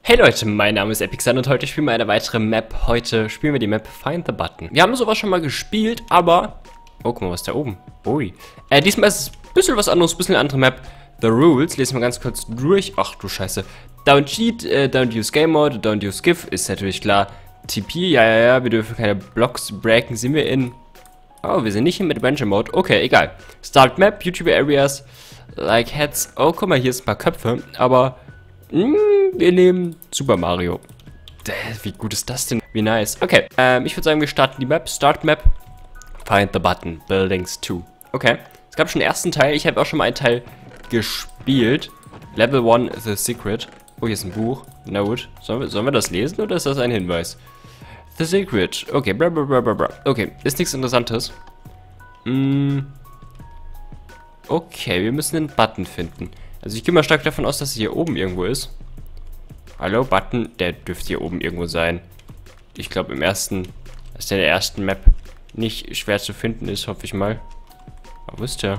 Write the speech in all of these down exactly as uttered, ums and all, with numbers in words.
Hey Leute, mein Name ist Epixan und heute spielen wir eine weitere Map. Heute spielen wir die Map Find the Button. Wir haben sowas schon mal gespielt, aber... Oh, guck mal, was ist da oben? Ui. Äh, diesmal ist es ein bisschen was anderes, ein bisschen eine andere Map. The Rules, lesen wir ganz kurz durch. Ach du Scheiße. Don't cheat, äh, don't use Game Mode, don't use GIF, ist natürlich klar. T P, ja, ja, ja, wir dürfen keine Blocks breaken. Sind wir in... Oh, wir sind nicht in Adventure Mode. Okay, egal. Start Map, YouTube Areas, like Heads. Oh, guck mal, hier ist ein paar Köpfe, aber... Mm, wir nehmen Super Mario. Wie gut ist das denn? Wie nice. Okay, ähm, ich würde sagen, wir starten die Map. Start Map. Find the Button. Buildings zwei. Okay. Es gab schon den ersten Teil. Ich habe auch schon mal einen Teil gespielt. Level eins, The Secret. Oh, hier ist ein Buch. Note. Sollen wir, sollen wir das lesen oder ist das ein Hinweis? The Secret. Okay, bla bla bla bla bla. Okay, ist nichts Interessantes. Mm. Okay, wir müssen einen Button finden. Also ich gehe mal stark davon aus, dass er hier oben irgendwo ist. Hallo, Button, der dürfte hier oben irgendwo sein. Ich glaube im ersten, dass der in der ersten Map nicht schwer zu finden ist, hoffe ich mal. Aber wo ist der?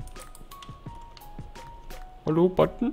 Hallo, Button?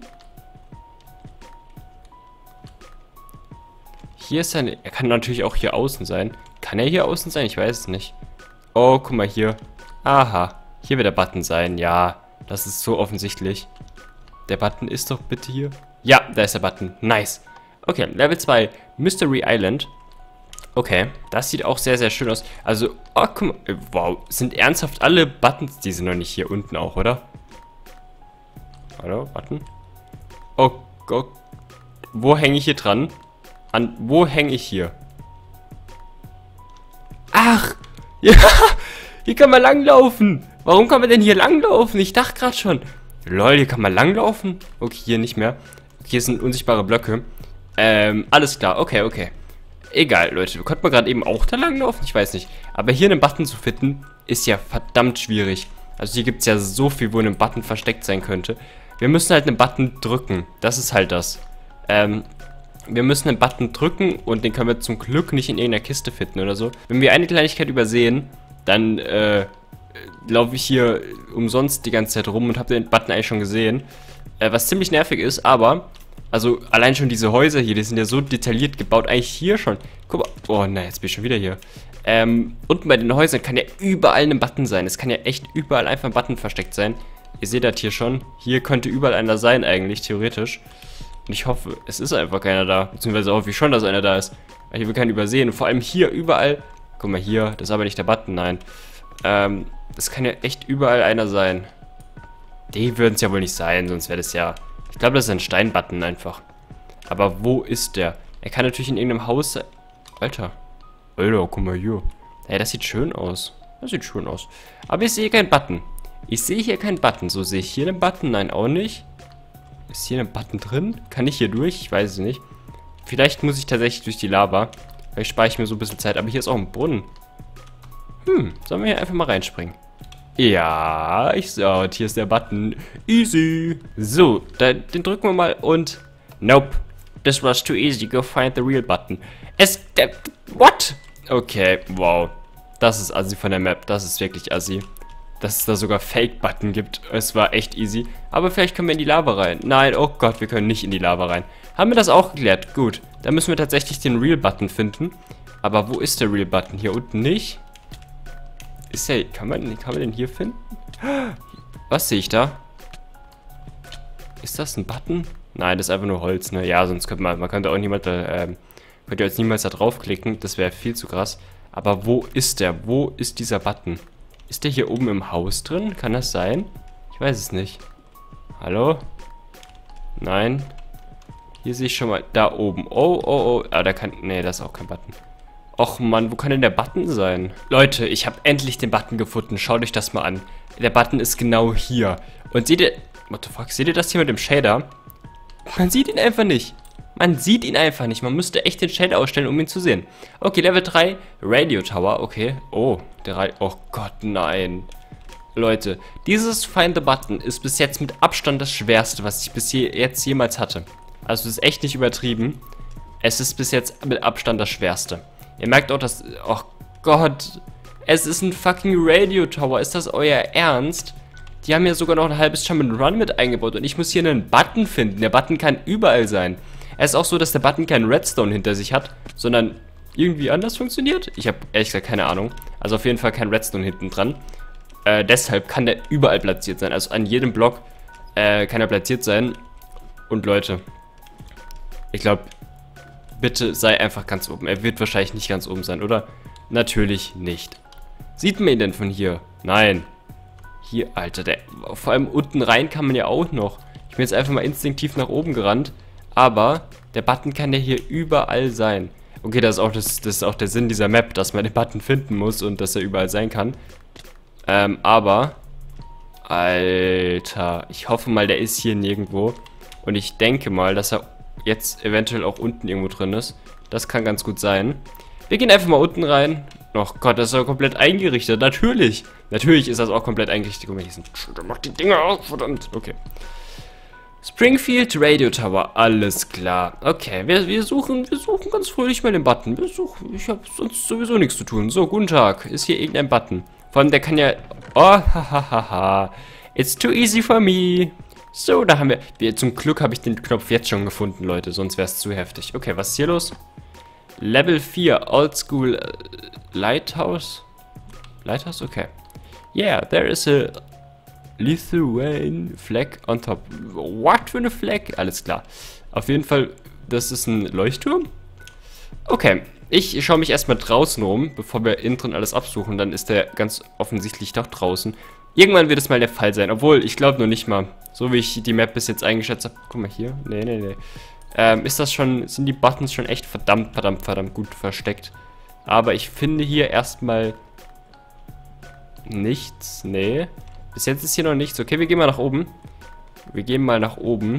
Hier ist er, er kann natürlich auch hier außen sein. Kann er hier außen sein? Ich weiß es nicht. Oh, guck mal hier. Aha, hier wird der Button sein. Ja, das ist so offensichtlich. Der Button ist doch bitte hier. Ja, da ist der Button. Nice. Okay, Level zwei. Mystery Island. Okay, das sieht auch sehr, sehr schön aus. Also, oh, guck mal. Wow, sind ernsthaft alle Buttons, die sind noch nicht hier unten auch, oder? Hallo, Button? Oh Gott. Wo hänge ich hier dran? An, wo hänge ich hier? Ach, ja, hier kann man langlaufen. Warum kann man denn hier langlaufen? Ich dachte gerade schon. Lol, hier kann man langlaufen? Okay, hier nicht mehr. Hier sind unsichtbare Blöcke. Ähm, alles klar. Okay, okay. Egal, Leute. Konnte man gerade eben auch da langlaufen? Ich weiß nicht. Aber hier einen Button zu finden, ist ja verdammt schwierig. Also hier gibt es ja so viel, wo ein Button versteckt sein könnte. Wir müssen halt einen Button drücken. Das ist halt das. Ähm, wir müssen einen Button drücken und den können wir zum Glück nicht in irgendeiner Kiste finden oder so. Wenn wir eine Kleinigkeit übersehen, dann, äh... laufe ich hier umsonst die ganze Zeit rum und habe den Button eigentlich schon gesehen. Äh, was ziemlich nervig ist, aber... Also, allein schon diese Häuser hier, die sind ja so detailliert gebaut. Eigentlich hier schon. Guck mal. Oh, nein, jetzt bin ich schon wieder hier. Ähm, unten bei den Häusern kann ja überall ein Button sein. Es kann ja echt überall einfach ein Button versteckt sein. Ihr seht das hier schon. Hier könnte überall einer sein eigentlich, theoretisch. Und ich hoffe, es ist einfach keiner da. Beziehungsweise hoffe ich schon, dass einer da ist. Weil hier will keinen übersehen. Und vor allem hier überall... Guck mal hier, das ist aber nicht der Button, nein. Ähm... Es kann ja echt überall einer sein. Die würden es ja wohl nicht sein, sonst wäre das ja... Ich glaube, das ist ein Steinbutton einfach. Aber wo ist der? Er kann natürlich in irgendeinem Haus sein. Alter. Alter, guck mal hier. Ey, das sieht schön aus. Das sieht schön aus. Aber ich sehe keinen Button. Ich sehe hier keinen Button. So, sehe ich hier einen Button? Nein, auch nicht. Ist hier ein Button drin? Kann ich hier durch? Ich weiß es nicht. Vielleicht muss ich tatsächlich durch die Lava. Vielleicht spare ich mir so ein bisschen Zeit. Aber hier ist auch ein Brunnen. Hm, sollen wir hier einfach mal reinspringen? Ja, ich sah, und hier ist der Button. Easy. So, da, den drücken wir mal und... Nope. This was too easy. Go find the real button. Es... Der, what? Okay, wow. Das ist assi von der Map. Das ist wirklich assi. Dass es da sogar Fake-Button gibt. Es war echt easy. Aber vielleicht können wir in die Lava rein. Nein, oh Gott, wir können nicht in die Lava rein. Haben wir das auch geklärt? Gut. Dann müssen wir tatsächlich den Real-Button finden. Aber wo ist der Real-Button? Hier unten nicht? Ist der, kann man, kann man den hier finden? Was sehe ich da? Ist das ein Button? Nein, das ist einfach nur Holz, ne? Ja, sonst könnte man, man könnte auch niemand, ähm, könnte jetzt niemals da draufklicken. Das wäre viel zu krass. Aber wo ist der? Wo ist dieser Button? Ist der hier oben im Haus drin? Kann das sein? Ich weiß es nicht. Hallo? Nein. Hier sehe ich schon mal, da oben. Oh, oh, oh. Ah, da kann, nee, da ist auch kein Button. Och Mann, wo kann denn der Button sein? Leute, ich habe endlich den Button gefunden. Schaut euch das mal an. Der Button ist genau hier. Und seht ihr... What the fuck? Seht ihr das hier mit dem Shader? Man sieht ihn einfach nicht. Man sieht ihn einfach nicht. Man müsste echt den Shader ausstellen, um ihn zu sehen. Okay, Level drei. Radio Tower. Okay. Oh, der Ra Oh Gott, nein. Leute, dieses Find the Button ist bis jetzt mit Abstand das Schwerste, was ich bis jetzt jemals hatte. Also, es ist echt nicht übertrieben. Es ist bis jetzt mit Abstand das Schwerste. Ihr merkt auch, dass... Oh Gott. Es ist ein fucking Radio Tower. Ist das euer Ernst? Die haben ja sogar noch ein halbes Jump'n'Run mit eingebaut. Und ich muss hier einen Button finden. Der Button kann überall sein. Er ist auch so, dass der Button keinen Redstone hinter sich hat, sondern irgendwie anders funktioniert. Ich habe ehrlich gesagt keine Ahnung. Also auf jeden Fall kein Redstone hinten dran. Äh, deshalb kann der überall platziert sein. Also an jedem Block äh, kann er platziert sein. Und Leute, ich glaube, bitte sei einfach ganz oben. Er wird wahrscheinlich nicht ganz oben sein, oder? Natürlich nicht. Sieht man ihn denn von hier? Nein. Hier, Alter, der, vor allem unten rein kann man ja auch noch. Ich bin jetzt einfach mal instinktiv nach oben gerannt. Aber der Button kann ja hier überall sein. Okay, das ist auch, das, das ist auch der Sinn dieser Map, dass man den Button finden muss und dass er überall sein kann. Ähm, aber... Alter, ich hoffe mal, der ist hier nirgendwo. Und ich denke mal, dass er jetzt eventuell auch unten irgendwo drin ist. Das kann ganz gut sein. Wir gehen einfach mal unten rein. Oh Gott, das ist ja komplett eingerichtet. Natürlich. Natürlich ist das auch komplett eingerichtet. Guck mal, hier sind... Mach die Dinger aus, verdammt. Okay. Springfield Radio Tower. Alles klar. Okay, wir, wir suchen wir suchen ganz fröhlich mal den Button. Wir suchen... Ich habe sonst sowieso nichts zu tun. So, guten Tag. Ist hier irgendein Button? Vor allem, der kann ja... Oh, hahaha. It's too easy for me. So, da haben wir... wir zum Glück habe ich den Knopf jetzt schon gefunden, Leute. Sonst wäre es zu heftig. Okay, was ist hier los? Level vier, Oldschool uh, Lighthouse. Lighthouse? Okay. Yeah, there is a Lithuanian flag on top. What für eine Flag? Alles klar. Auf jeden Fall, das ist ein Leuchtturm. Okay, ich schaue mich erstmal draußen um, bevor wir innen drin alles absuchen. Dann ist der ganz offensichtlich doch draußen. Irgendwann wird es mal der Fall sein. Obwohl, ich glaube noch nicht mal. So wie ich die Map bis jetzt eingeschätzt habe. Guck mal hier. Nee, nee, nee. Ähm, ist das schon, sind die Buttons schon echt verdammt, verdammt, verdammt gut versteckt. Aber ich finde hier erstmal nichts. Nee. Bis jetzt ist hier noch nichts. Okay, wir gehen mal nach oben. Wir gehen mal nach oben.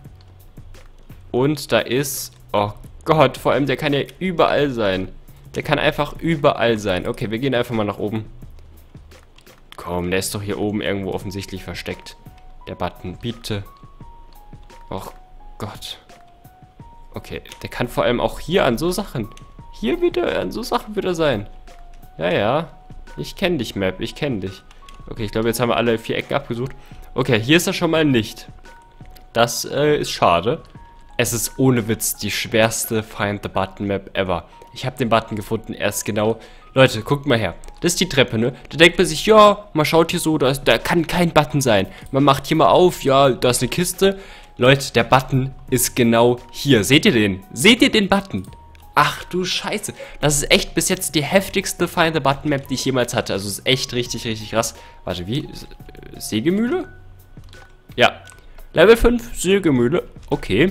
Und da ist... Oh Gott, vor allem der kann ja überall sein. Der kann einfach überall sein. Okay, wir gehen einfach mal nach oben. Komm, der ist doch hier oben irgendwo offensichtlich versteckt. Der Button, bitte. Oh Gott. Okay, der kann vor allem auch hier an so Sachen. Hier wieder, an so Sachen wird er sein. Ja, ja. Ich kenne dich, Map. Ich kenne dich. Okay, ich glaube, jetzt haben wir alle vier Ecken abgesucht. Okay, hier ist er schon mal nicht. Das äh, ist schade. Es ist ohne Witz die schwerste Find the Button Map ever. Ich habe den Button gefunden, erst genau... Leute, guckt mal her. Das ist die Treppe, ne? Da denkt man sich, ja, man schaut hier so, da, ist, da kann kein Button sein. Man macht hier mal auf, ja, da ist eine Kiste. Leute, der Button ist genau hier. Seht ihr den? Seht ihr den Button? Ach du Scheiße. Das ist echt bis jetzt die heftigste Find the Button Map, die ich jemals hatte. Also es ist echt richtig, richtig krass. Warte, wie? Sägemühle? Ja. Level fünf, Sägemühle. Okay.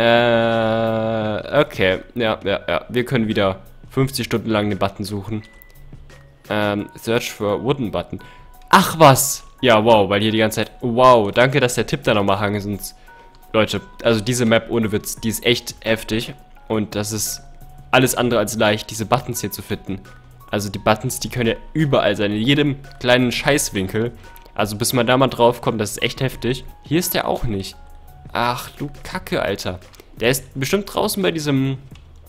Äh, okay. Ja, ja, ja. Wir können wieder fünfzig Stunden lang den Button suchen. Ähm, Search for Wooden Button. Ach was! Ja, wow, weil hier die ganze Zeit... Wow, danke, dass der Tipp da nochmal hangen ist. Leute, also diese Map ohne Witz, die ist echt heftig. Und das ist alles andere als leicht, diese Buttons hier zu finden. Also die Buttons, die können ja überall sein, in jedem kleinen Scheißwinkel. Also bis man da mal drauf kommt, das ist echt heftig. Hier ist der auch nicht. Ach du Kacke, Alter. Der ist bestimmt draußen bei diesem...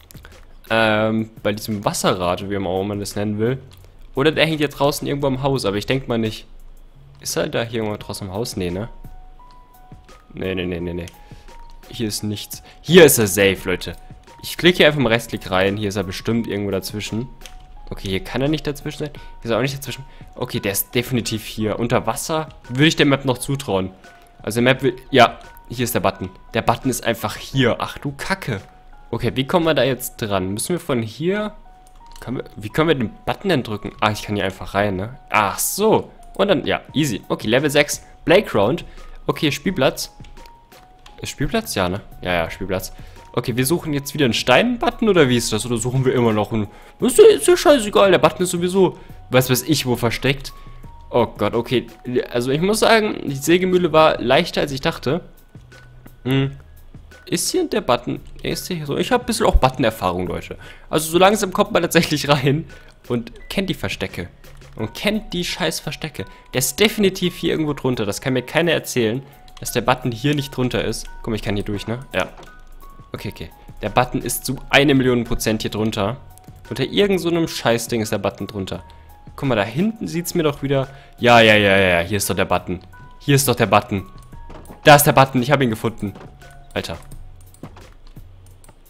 Ähm, bei diesem Wasserrad, wie auch man das nennen will. Oder der hängt jetzt draußen irgendwo am Haus, aber ich denke mal nicht. Ist er da hier irgendwo draußen am Haus? Nee, ne? Nee, nee, nee, nee, nee. Hier ist nichts. Hier ist er safe, Leute. Ich klicke hier einfach mal Rechtsklick rein. Hier ist er bestimmt irgendwo dazwischen. Okay, hier kann er nicht dazwischen sein. Hier ist er auch nicht dazwischen. Okay, der ist definitiv hier. Unter Wasser würde ich der Map noch zutrauen. Also der Map will... Ja, hier ist der Button. Der Button ist einfach hier. Ach du Kacke. Okay, wie kommen wir da jetzt dran? Müssen wir von hier... Können wir, wie können wir den Button denn drücken? Ah, ich kann hier einfach rein, ne? Ach so. Und dann, ja, easy. Okay, Level sechs. Playground. Okay, Spielplatz. Ist Spielplatz? Ja, ne? Ja, ja, Spielplatz. Okay, wir suchen jetzt wieder einen Stein-Button oder wie ist das? Oder suchen wir immer noch einen... Ist ja, ist ja scheißegal, der Button ist sowieso... Was weiß ich, wo versteckt. Oh Gott, okay. Also ich muss sagen, die Sägemühle war leichter, als ich dachte. Hm. Ist hier der Button? Ist hier so? Ich habe ein bisschen auch Button-Erfahrung, Leute. Also so langsam kommt man tatsächlich rein und kennt die Verstecke. Und kennt die scheiß Verstecke. Der ist definitiv hier irgendwo drunter. Das kann mir keiner erzählen, dass der Button hier nicht drunter ist. Guck mal, ich kann hier durch, ne? Ja. Okay, okay. Der Button ist zu eine Million Prozent hier drunter. Unter irgend so einem Scheißding ist der Button drunter. Guck mal, da hinten sieht es mir doch wieder... Ja, ja, ja, ja, hier ist doch der Button. Hier ist doch der Button. Da ist der Button, ich habe ihn gefunden. Alter.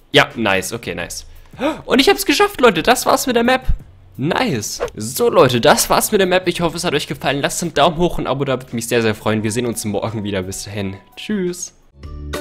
Ja, nice. Okay, nice. Und ich hab's geschafft, Leute. Das war's mit der Map. Nice. So, Leute, das war's mit der Map. Ich hoffe, es hat euch gefallen. Lasst einen Daumen hoch und ein Abo da, würde mich sehr, sehr freuen. Wir sehen uns morgen wieder. Bis dahin. Tschüss.